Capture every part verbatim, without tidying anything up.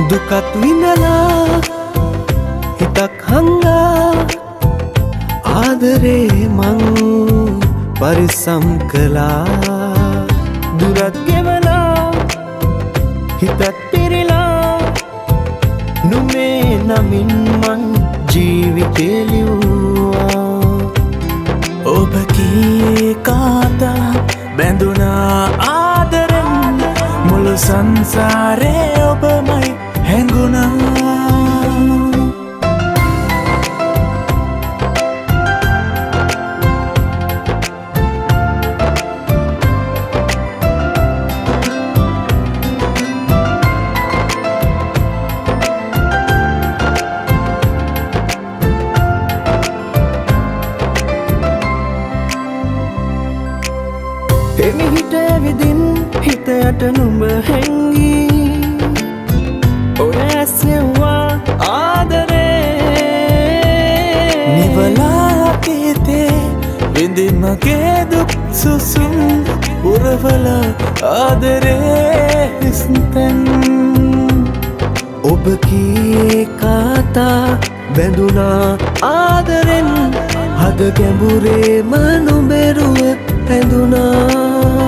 දුකත් විඳලා හිතක් හංගා ආදරේ මං පරිස්සම් කළා දුරක් ගෙවලා හිතත් පිරিলা නුඹේ නමින් මං ජීවිතේ ලිව්වා ඔබ කී කාතා බැඳුනා ආදරෙන් මුළු සංසාරේ ඔබමයි හැංගුණා එමි හිත විදින් හිතයට නුඹ හැංගී ඔය ඇසෙව්වා ආදරේ නිවලා කීතේ විඳින් මගේ දුක් සුසුම් උරවල ආදරේ හිස්තෙන් ඔබ කී කාතා බැඳුනා ආදරෙන් හද ගැඹුරේම නුඹරුව පැඳුනා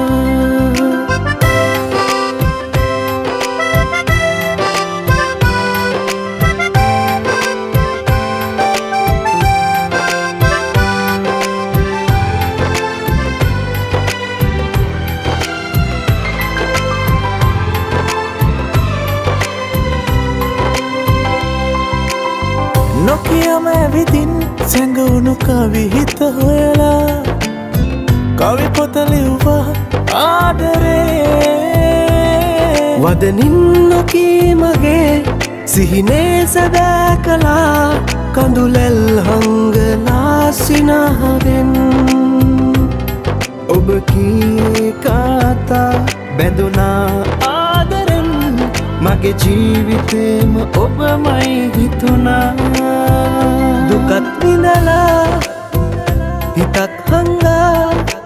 නොකියම ඇවිදින් සැඟවුණු කවි හිත හොයලා කවි පොත ලිව්වා ආදරේ වදනින් නොකී මගේ සිහිනේ සදා කළා කඳුලැල් හංගලා සිනහවෙන් ඔබ කී කාතා බැඳුනා ආදරෙන් මගේ ජීවිතේම ඔබමයි හිතුණා දුකත් විඳලා හිතක් හංගා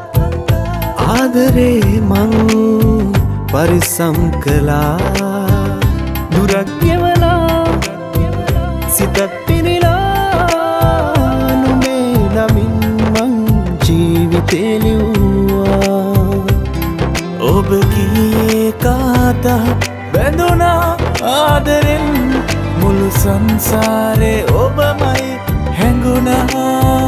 ආදරේ මං පරිස්සම් කළා දුරක් ගෙවලා සිතත් පිරিলা නුඹේ නමින් මං ජීවිතේ ලිව්වා ඔබ කී කාතා බැඳුනා ආදරෙන් මුළු සංසාරේ ඔබමයි හැංගුණා